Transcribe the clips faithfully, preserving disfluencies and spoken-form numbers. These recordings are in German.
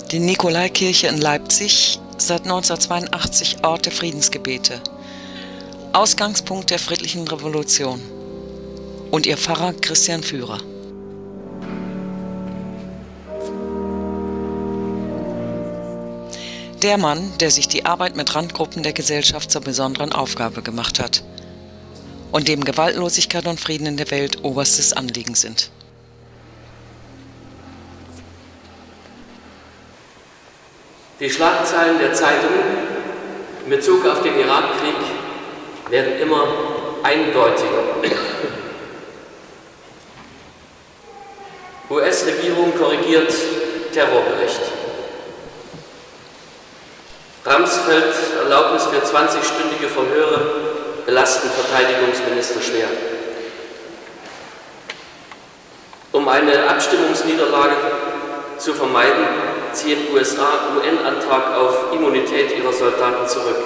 Die Nikolaikirche in Leipzig, seit neunzehnhundertzweiundachtzig Ort der Friedensgebete, Ausgangspunkt der friedlichen Revolution. Und ihr Pfarrer Christian Führer. Der Mann, der sich die Arbeit mit Randgruppen der Gesellschaft zur besonderen Aufgabe gemacht hat und dem Gewaltlosigkeit und Frieden in der Welt oberstes Anliegen sind. Die Schlagzeilen der Zeitungen in Bezug auf den Irakkrieg werden immer eindeutiger. U S-Regierung korrigiert Terrorbericht. Ramsfeld Erlaubnis für zwanzigstündige Verhöre belasten Verteidigungsminister schwer. Um eine Abstimmungsniederlage zu vermeiden, ziehen U S A U N-Antrag auf Immunität ihrer Soldaten zurück.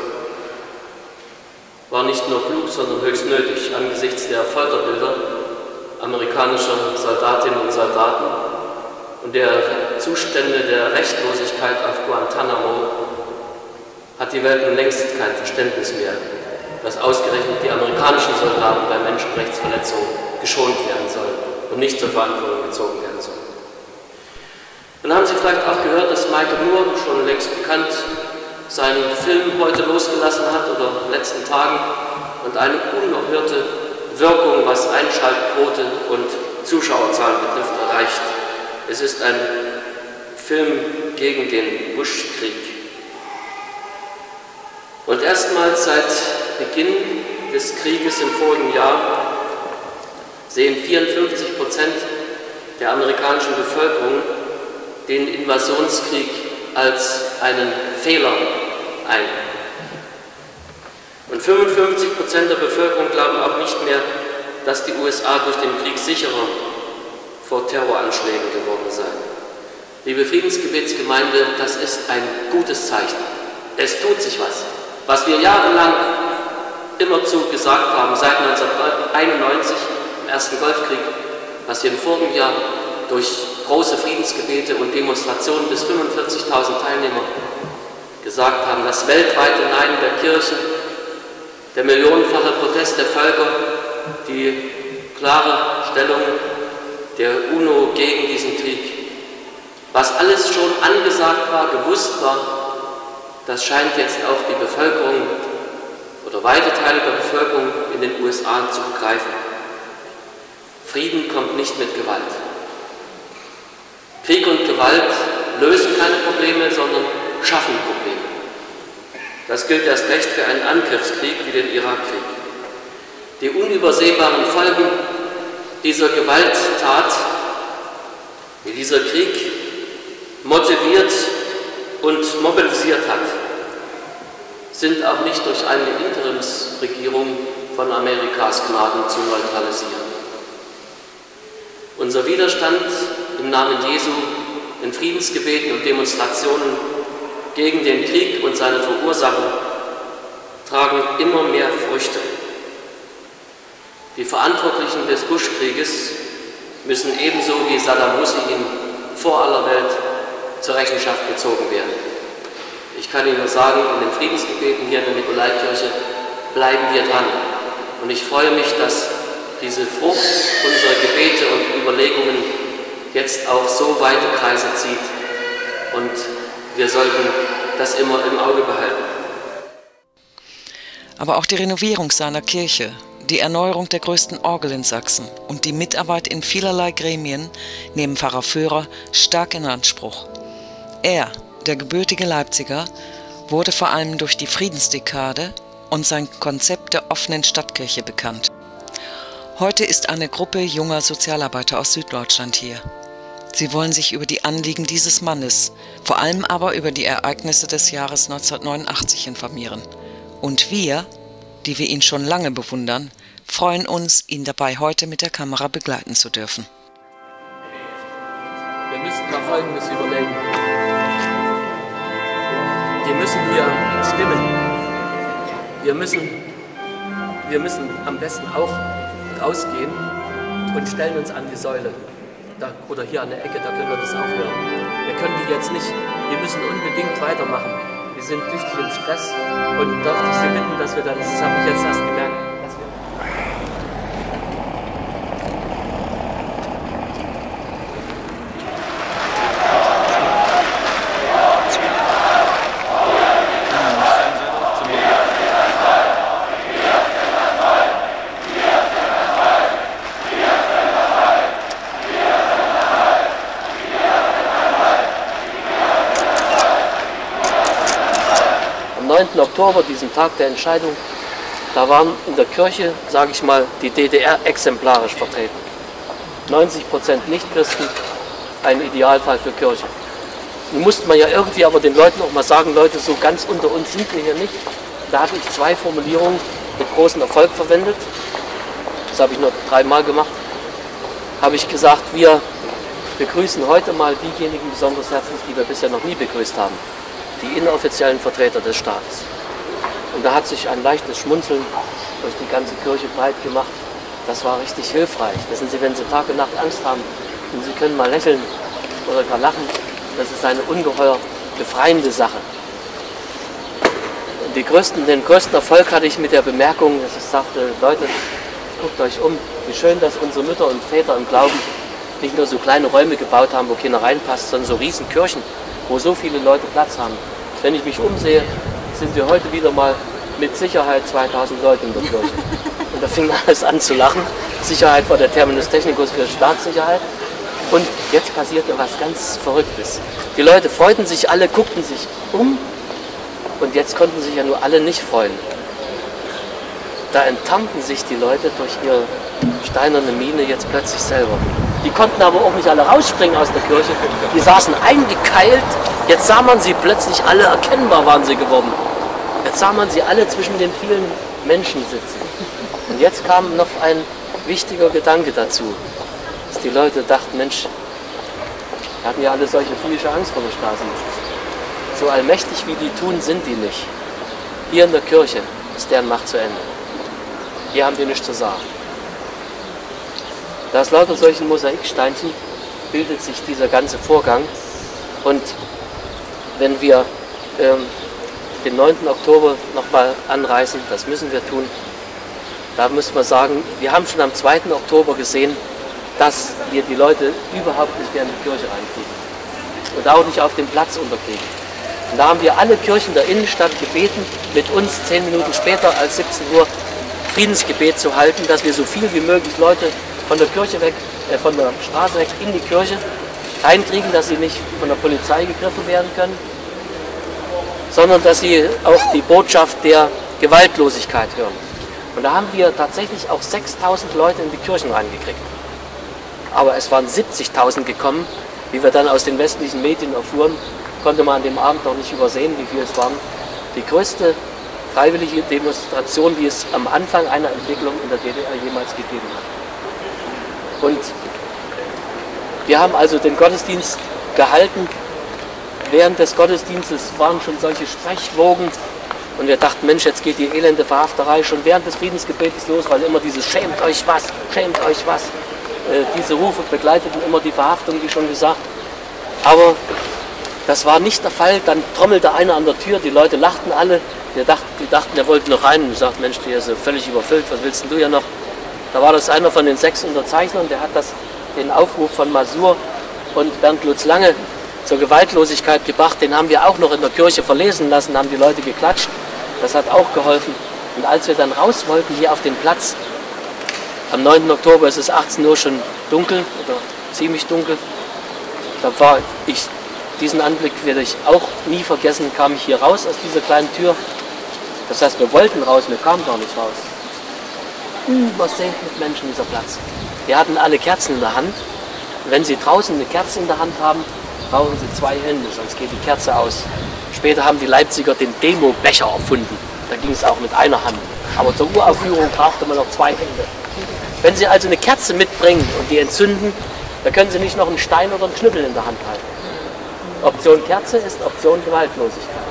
War nicht nur klug, sondern höchst nötig angesichts der Folterbilder amerikanischer Soldatinnen und Soldaten und der Zustände der Rechtlosigkeit auf Guantanamo hat die Welt nun längst kein Verständnis mehr, dass ausgerechnet die amerikanischen Soldaten bei Menschenrechtsverletzungen geschont werden sollen und nicht zur Verantwortung gezogen werden sollen. Dann haben Sie vielleicht auch gehört, dass Michael Moore, schon längst bekannt, seinen Film heute losgelassen hat oder in den letzten Tagen und eine unerhörte Wirkung, was Einschaltquote und Zuschauerzahlen betrifft, erreicht. Es ist ein Film gegen den Bush-Krieg. Und erstmals seit Beginn des Krieges im vorigen Jahr sehen vierundfünfzig Prozent der amerikanischen Bevölkerung den Invasionskrieg als einen Fehler ein. Und fünfundfünfzig Prozent der Bevölkerung glauben auch nicht mehr, dass die U S A durch den Krieg sicherer vor Terroranschlägen geworden seien. Liebe Friedensgebetsgemeinde, das ist ein gutes Zeichen. Es tut sich was. Was wir jahrelang immerzu gesagt haben, seit neunzehnhunderteinundneunzig, im ersten Golfkrieg, was wir im vorigen Jahr durch große Friedensgebete und Demonstrationen bis fünfundvierzigtausend Teilnehmer gesagt haben, das weltweite Nein der Kirchen, der millionenfache Protest der Völker, die klare Stellung der UNO gegen diesen Krieg, was alles schon angesagt war, gewusst war, das scheint jetzt auch die Bevölkerung oder weite Teile der Bevölkerung in den U S A zu begreifen. Frieden kommt nicht mit Gewalt. Krieg und Gewalt lösen keine Probleme, sondern schaffen Probleme. Das gilt erst recht für einen Angriffskrieg wie den Irakkrieg. Die unübersehbaren Folgen dieser Gewalttat, die dieser Krieg motiviert und mobilisiert hat, sind auch nicht durch eine Interimsregierung von Amerikas Gnaden zu neutralisieren. Unser Widerstand im Namen Jesu in Friedensgebeten und Demonstrationen gegen den Krieg und seine Verursacher tragen immer mehr Früchte. Die Verantwortlichen des Bush-Krieges müssen ebenso wie Saddam Hussein vor aller Welt zur Rechenschaft gezogen werden. Ich kann Ihnen nur sagen, in den Friedensgebeten hier in der Nikolaikirche bleiben wir dran. Und ich freue mich, dass diese Frucht unserer Gebete und Überlegungen jetzt auch so weite Kreise zieht. Und wir sollten das immer im Auge behalten. Aber auch die Renovierung seiner Kirche, die Erneuerung der größten Orgel in Sachsen und die Mitarbeit in vielerlei Gremien nehmen Pfarrer Führer stark in Anspruch. Er, der gebürtige Leipziger, wurde vor allem durch die Friedensdekade und sein Konzept der offenen Stadtkirche bekannt. Heute ist eine Gruppe junger Sozialarbeiter aus Süddeutschland hier. Sie wollen sich über die Anliegen dieses Mannes, vor allem aber über die Ereignisse des Jahres neunzehnhundertneunundachtzig informieren. Und wir, die wir ihn schon lange bewundern, freuen uns, ihn dabei heute mit der Kamera begleiten zu dürfen. Wir müssen da Folgendes überlegen. Wir müssen hier stimmen. Wir müssen, wir müssen am besten auch rausgehen und stellen uns an die Säule. Da, oder hier an der Ecke, da können wir das auch hören. Wir können die jetzt nicht wir müssen unbedingt weitermachen. Wir sind tüchtig im Stress und darf ich Sie bitten, dass wir dann, das habe ich jetzt erst gemerkt, dass wir am neunten Oktober, diesem Tag der Entscheidung, da waren in der Kirche, sage ich mal, die D D R exemplarisch vertreten. neunzig Prozent Nichtchristen, ein Idealfall für Kirche. Nun musste man ja irgendwie aber den Leuten auch mal sagen, Leute, so ganz unter uns sind wir hier nicht. Da habe ich zwei Formulierungen mit großem Erfolg verwendet. Das habe ich nur dreimal gemacht. Habe ich gesagt, wir begrüßen heute mal diejenigen besonders herzlich, die wir bisher noch nie begrüßt haben. Die inoffiziellen Vertreter des Staates. Und da hat sich ein leichtes Schmunzeln durch die ganze Kirche breit gemacht. Das war richtig hilfreich. Wissen Sie, wenn Sie Tag und Nacht Angst haben und Sie können mal lächeln oder gar lachen, das ist eine ungeheuer befreiende Sache. Und die größten, den größten Erfolg hatte ich mit der Bemerkung, dass ich sagte, Leute, guckt euch um, wie schön, dass unsere Mütter und Väter im Glauben nicht nur so kleine Räume gebaut haben, wo keiner reinpasst, sondern so riesen Kirchen, wo so viele Leute Platz haben. Wenn ich mich umsehe, sind wir heute wieder mal mit Sicherheit zweitausend Leute in der Kirche. Und da fing alles an zu lachen. Sicherheit war der Terminus technicus für Staatssicherheit. Und jetzt passierte was ganz Verrücktes. Die Leute freuten sich alle, guckten sich um und jetzt konnten sich ja nur alle nicht freuen. Da enttarnten sich die Leute durch ihre steinerne Miene jetzt plötzlich selber. Die konnten aber auch nicht alle rausspringen aus der Kirche. Die saßen eingekeilt. Jetzt sah man sie plötzlich alle, erkennbar waren sie geworden. Jetzt sah man sie alle zwischen den vielen Menschen sitzen. Und jetzt kam noch ein wichtiger Gedanke dazu, dass die Leute dachten, Mensch, wir hatten ja alle solche phobische Angst vor der Straße. So allmächtig wie die tun, sind die nicht. Hier in der Kirche ist deren Macht zu Ende. Hier haben die nichts zu sagen. Da aus lauter solchen Mosaiksteinchen bildet sich dieser ganze Vorgang. Und wenn wir ähm, den neunten Oktober nochmal anreißen, das müssen wir tun, da müssen wir sagen, wir haben schon am zweiten Oktober gesehen, dass wir die Leute überhaupt nicht mehr in die Kirche reinkriegen und auch nicht auf den Platz unterkriegen. Und da haben wir alle Kirchen der Innenstadt gebeten, mit uns zehn Minuten später als siebzehn Uhr Friedensgebet zu halten, dass wir so viel wie möglich Leute von der Kirche weg, äh, von der Straße weg in die Kirche reinkriegen, dass sie nicht von der Polizei gegriffen werden können, sondern dass sie auch die Botschaft der Gewaltlosigkeit hören. Und da haben wir tatsächlich auch sechstausend Leute in die Kirchen reingekriegt. Aber es waren siebzigtausend gekommen, wie wir dann aus den westlichen Medien erfuhren, konnte man an dem Abend noch nicht übersehen, wie viele es waren. Die größte freiwillige Demonstration, die es am Anfang einer Entwicklung in der D D R jemals gegeben hat. Und wir haben also den Gottesdienst gehalten. Während des Gottesdienstes waren schon solche Sprechwogen und wir dachten, Mensch, jetzt geht die elende Verhafterei schon während des Friedensgebetes los, weil immer dieses schämt euch was, schämt euch was. Äh, diese Rufe begleiteten immer die Verhaftung, wie schon gesagt. Aber das war nicht der Fall. Dann trommelte einer an der Tür, die Leute lachten alle. Wir dachten, die dachten, er wollte noch rein und sagt, Mensch, der ist völlig überfüllt, was willst denn du ja noch? Da war das einer von den sechs Unterzeichnern, der hat das, den Aufruf von Masur und Bernd Lutz Lange zur Gewaltlosigkeit gebracht. Den haben wir auch noch in der Kirche verlesen lassen, haben die Leute geklatscht. Das hat auch geholfen. Und als wir dann raus wollten hier auf den Platz, am neunten Oktober ist es achtzehn Uhr schon dunkel oder ziemlich dunkel, da war ich, diesen Anblick werde ich auch nie vergessen, kam ich hier raus aus dieser kleinen Tür. Das heißt, wir wollten raus, wir kamen gar nicht raus. Übersät mit Menschen dieser Platz. Die hatten alle Kerzen in der Hand. Und wenn sie draußen eine Kerze in der Hand haben, brauchen sie zwei Hände, sonst geht die Kerze aus. Später haben die Leipziger den Demo-Becher erfunden. Da ging es auch mit einer Hand. Aber zur Uraufführung brauchte man noch zwei Hände. Wenn Sie also eine Kerze mitbringen und die entzünden, dann können Sie nicht noch einen Stein oder einen Knüppel in der Hand halten. Option Kerze ist Option Gewaltlosigkeit.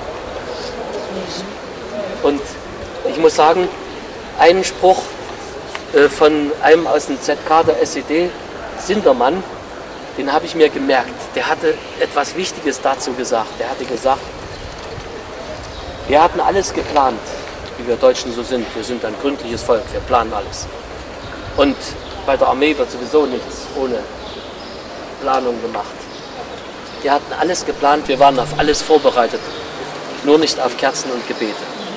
Und ich muss sagen, einen Spruch äh, von einem aus dem Z K der S E D, Sindermann, den habe ich mir gemerkt. Der hatte etwas Wichtiges dazu gesagt. Der hatte gesagt, wir hatten alles geplant, wie wir Deutschen so sind. Wir sind ein gründliches Volk, wir planen alles. Und bei der Armee wird sowieso nichts ohne Planung gemacht. Wir hatten alles geplant, wir waren auf alles vorbereitet, nur nicht auf Kerzen und Gebete.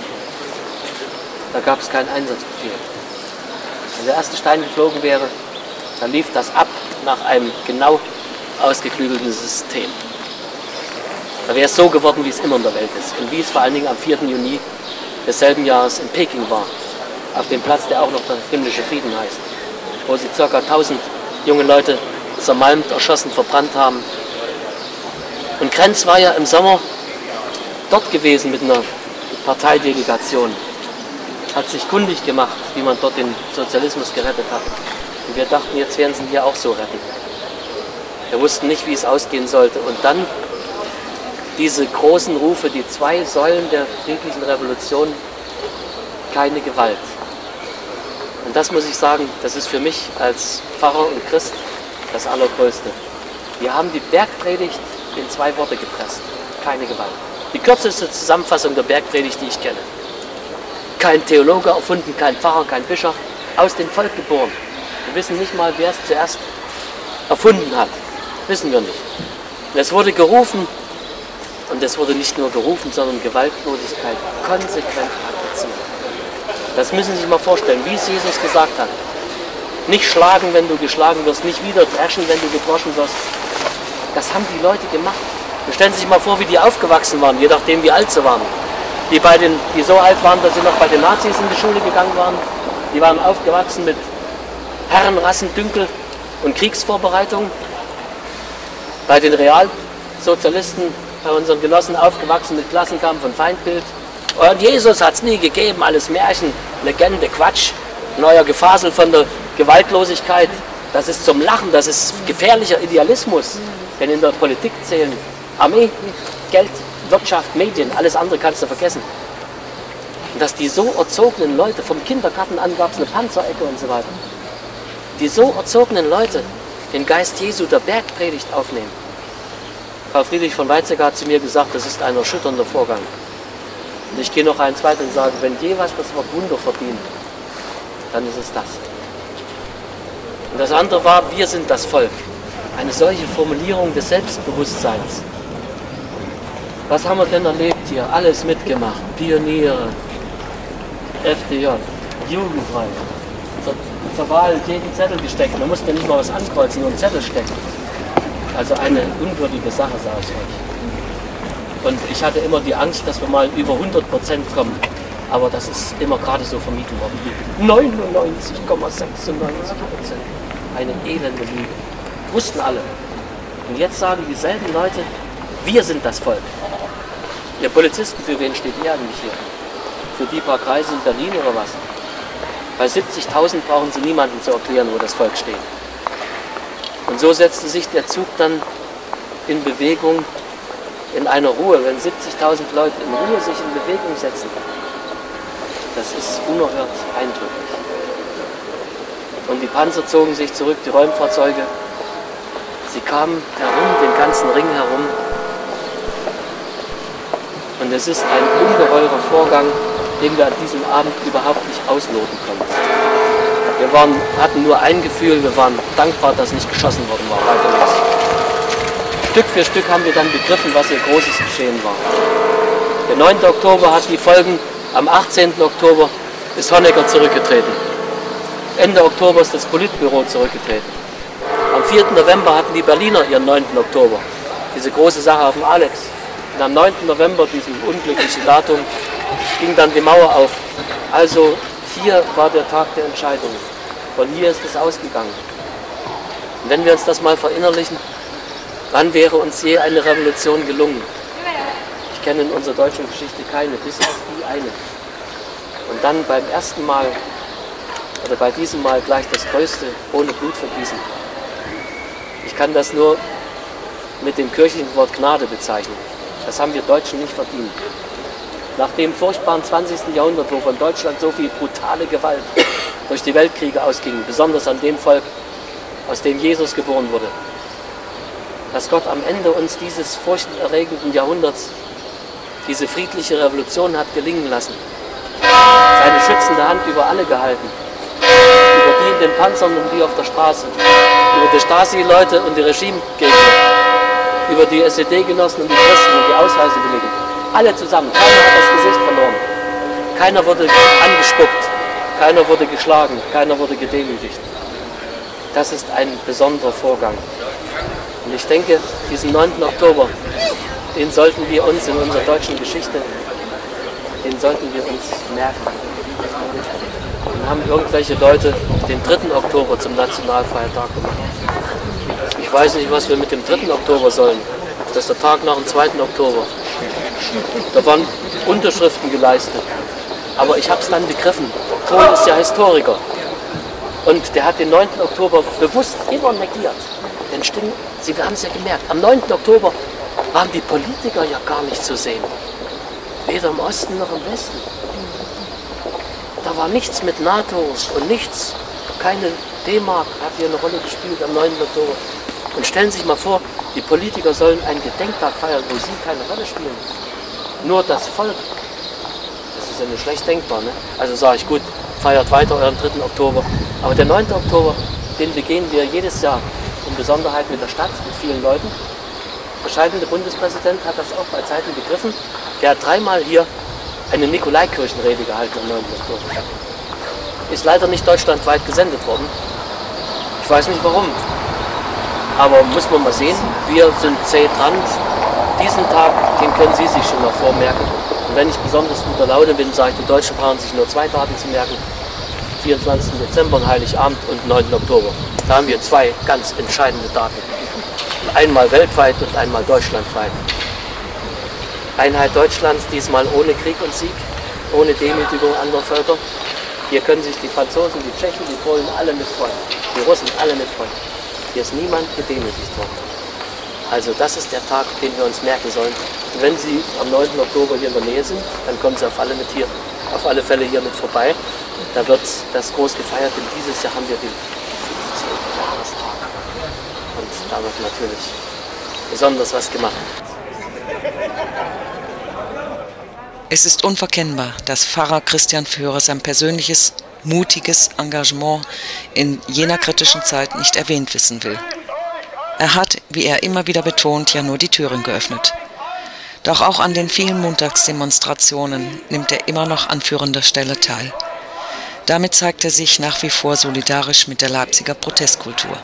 Da gab es keinen Einsatzbefehl. Wenn der erste Stein geflogen wäre, dann lief das ab nach einem genau ausgeklügelten System. Da wäre es so geworden, wie es immer in der Welt ist. Und wie es vor allen Dingen am vierten Juni desselben Jahres in Peking war. Auf dem Platz, der auch noch der himmlische Frieden heißt. Wo sie ca. tausend junge Leute zermalmt, erschossen, verbrannt haben. Und Krenz war ja im Sommer dort gewesen mit einer Parteidelegation. Hat sich kundig gemacht, wie man dort den Sozialismus gerettet hat. Und wir dachten, jetzt werden sie ihn hier auch so retten. Wir wussten nicht, wie es ausgehen sollte. Und dann diese großen Rufe, die zwei Säulen der friedlichen Revolution, keine Gewalt. Und das muss ich sagen, das ist für mich als Pfarrer und Christ das Allergrößte. Wir haben die Bergpredigt in zwei Worte gepresst. Keine Gewalt. Die kürzeste Zusammenfassung der Bergpredigt, die ich kenne. Kein Theologe erfunden, kein Pfarrer, kein Bischof, aus dem Volk geboren. Wir wissen nicht mal, wer es zuerst erfunden hat. Wissen wir nicht. Und es wurde gerufen, und es wurde nicht nur gerufen, sondern Gewaltlosigkeit konsequent praktiziert. Das müssen Sie sich mal vorstellen, wie es Jesus gesagt hat. Nicht schlagen, wenn du geschlagen wirst, nicht wieder dreschen, wenn du gedroschen wirst. Das haben die Leute gemacht. Stellen Sie sich mal vor, wie die aufgewachsen waren, je nachdem wie alt sie waren. Die, bei den, die so alt waren, dass sie noch bei den Nazis in die Schule gegangen waren, die waren aufgewachsen mit Herrenrassendünkel und Kriegsvorbereitung. Bei den Realsozialisten, bei unseren Genossen, aufgewachsen mit Klassenkampf und Feindbild. Und Jesus hat es nie gegeben, alles Märchen, Legende, Quatsch. Neuer Gefasel von der Gewaltlosigkeit, das ist zum Lachen, das ist gefährlicher Idealismus. Denn in der Politik zählen Armee, Geld, Wirtschaft, Medien, alles andere kannst du vergessen. Und dass die so erzogenen Leute, vom Kindergarten an gab es eine Panzerecke und so weiter, die so erzogenen Leute den Geist Jesu der Bergpredigt aufnehmen. Karl Friedrich von Weizsäcker hat zu mir gesagt, das ist ein erschütternder Vorgang. Und ich gehe noch eins weiter und sage, wenn je was das Wort Wunder verdient, dann ist es das. Und das andere war, wir sind das Volk. Eine solche Formulierung des Selbstbewusstseins. Was haben wir denn erlebt hier? Alles mitgemacht. Pioniere, F D J, jugendfrei. Zur, zur Wahl jeden Zettel gesteckt. Man musste nicht mal was ankreuzen, nur einen Zettel stecken. Also eine unwürdige Sache, sage ich euch. Und ich hatte immer die Angst, dass wir mal über hundert Prozent kommen. Aber das ist immer gerade so vermieden worden. neunundneunzig Komma sechsundneunzig Prozent. Eine elende Lüge. Wussten alle. Und jetzt sagen dieselben Leute, wir sind das Volk. Ihr Polizisten, für wen steht ihr eigentlich hier? Für die paar Kreise in Berlin oder was? Bei siebzigtausend brauchen sie niemanden zu erklären, wo das Volk steht. Und so setzte sich der Zug dann in Bewegung, in einer Ruhe. Wenn siebzigtausend Leute in Ruhe sich in Bewegung setzen, das ist unerhört eindrücklich. Und die Panzer zogen sich zurück, die Räumfahrzeuge. Sie kamen herum, den ganzen Ring herum. Und es ist ein ungeheurer Vorgang, den wir an diesem Abend überhaupt nicht ausloten konnten. Wir waren, hatten nur ein Gefühl, wir waren dankbar, dass nicht geschossen worden war. Weiter nichts. Stück für Stück haben wir dann begriffen, was hier Großes geschehen war. Der neunte Oktober hat die Folgen. Am achtzehnten Oktober ist Honecker zurückgetreten. Ende Oktober ist das Politbüro zurückgetreten. Am vierten November hatten die Berliner ihren neunten Oktober. Diese große Sache auf dem Alex. Und am neunten November, diesem unglücklichen Datum, ging dann die Mauer auf. Also hier war der Tag der Entscheidung. Von hier ist es ausgegangen. Und wenn wir uns das mal verinnerlichen, wann wäre uns je eine Revolution gelungen? Ich kenne in unserer deutschen Geschichte keine, bis auf die eine. Und dann beim ersten Mal, oder bei diesem Mal gleich das Größte, ohne Blutvergießen. Ich kann das nur mit dem kirchlichen Wort Gnade bezeichnen. Das haben wir Deutschen nicht verdient. Nach dem furchtbaren zwanzigsten Jahrhundert, wo von Deutschland so viel brutale Gewalt durch die Weltkriege ausging, besonders an dem Volk, aus dem Jesus geboren wurde, dass Gott am Ende uns dieses furchterregenden Jahrhunderts, diese friedliche Revolution hat gelingen lassen. Seine schützende Hand über alle gehalten. Über die in den Panzern und die auf der Straße. Über die Stasi-Leute und die Regimegegner. Über die S E D-Genossen und die Christen und die Ausreisewilligen. Alle zusammen. Keiner hat das Gesicht verloren. Keiner wurde angespuckt. Keiner wurde geschlagen. Keiner wurde gedemütigt. Das ist ein besonderer Vorgang. Und ich denke, diesen neunten Oktober, den sollten wir uns in unserer deutschen Geschichte, den sollten wir uns merken. Dann haben irgendwelche Leute den dritten Oktober zum Nationalfeiertag gemacht. Ich weiß nicht, was wir mit dem dritten Oktober sollen. Das ist der Tag nach dem zweiten Oktober. Da waren Unterschriften geleistet. Aber ich habe es dann begriffen. Kohl ist ja Historiker. Und der hat den neunten Oktober bewusst immer negiert. Denn stimmt, Sie haben es ja gemerkt, am neunten Oktober waren die Politiker ja gar nicht zu sehen. Weder im Osten noch im Westen. Da war nichts mit NATO und nichts. Keine D-Mark hat hier eine Rolle gespielt am neunten Oktober. Und stellen Sie sich mal vor, die Politiker sollen einen Gedenktag feiern, wo sie keine Rolle spielen. Nur das Volk. Das ist ja nicht schlecht denkbar. Ne? Also sage ich, gut, feiert weiter euren dritten Oktober. Aber der neunte Oktober, den begehen wir jedes Jahr. In Besonderheit mit der Stadt, mit vielen Leuten. Der scheidende Bundespräsident hat das auch bei Zeiten begriffen. Der hat dreimal hier eine Nikolaikirchenrede gehalten am neunten Oktober. Ist leider nicht deutschlandweit gesendet worden. Ich weiß nicht warum. Aber muss man mal sehen, wir sind zäh dran. Diesen Tag, den können Sie sich schon mal vormerken. Und wenn ich besonders guter Laune bin, sage ich, die Deutschen brauchen sich nur zwei Daten zu merken. vierundzwanzigsten Dezember und Heiligabend und neunten Oktober. Da haben wir zwei ganz entscheidende Daten. Einmal weltweit und einmal deutschlandweit. Einheit Deutschlands, diesmal ohne Krieg und Sieg, ohne Demütigung anderer Völker. Hier können sich die Franzosen, die Tschechen, die Polen alle mitfreuen. Die Russen alle mitfreuen. Hier ist niemand gedemütigt worden. Also das ist der Tag, den wir uns merken sollen. Und wenn Sie am neunten Oktober hier in der Nähe sind, dann kommen Sie auf alle, mit hier, auf alle Fälle hier mit vorbei. Da wird das groß gefeiert, denn dieses Jahr haben wir den fünfzehnten Jahrestag. Und da wird natürlich besonders was gemacht. Es ist unverkennbar, dass Pfarrer Christian Föhrer sein persönliches, mutiges Engagement in jener kritischen Zeit nicht erwähnt wissen will. Er hat, wie er immer wieder betont, ja nur die Türen geöffnet. Doch auch an den vielen Montagsdemonstrationen nimmt er immer noch an führender Stelle teil. Damit zeigt er sich nach wie vor solidarisch mit der Leipziger Protestkultur.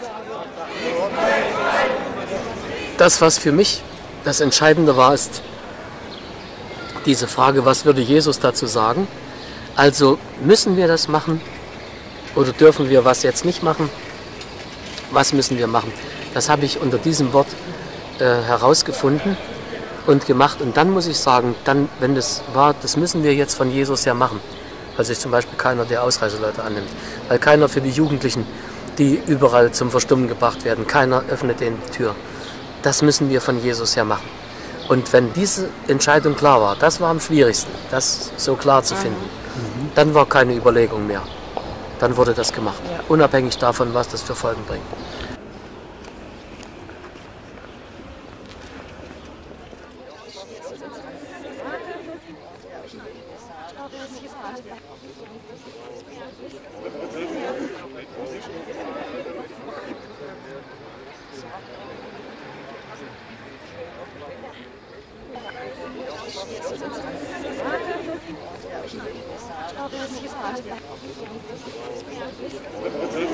Das, was für mich das Entscheidende war, ist diese Frage, was würde Jesus dazu sagen? Also müssen wir das machen oder dürfen wir was jetzt nicht machen? Was müssen wir machen? Das habe ich unter diesem Wort äh, herausgefunden und gemacht. Und dann muss ich sagen, dann, wenn das war, das müssen wir jetzt von Jesus ja machen. Weil sich zum Beispiel keiner der Ausreiseleute annimmt. Weil keiner für die Jugendlichen, die überall zum Verstummen gebracht werden, keiner öffnet denen die Tür. Das müssen wir von Jesus ja machen. Und wenn diese Entscheidung klar war, das war am schwierigsten, das so klar zu finden, mhm. dann war keine Überlegung mehr. Dann wurde das gemacht, ja. Unabhängig davon, was das für Folgen bringt. Thank you. Ja.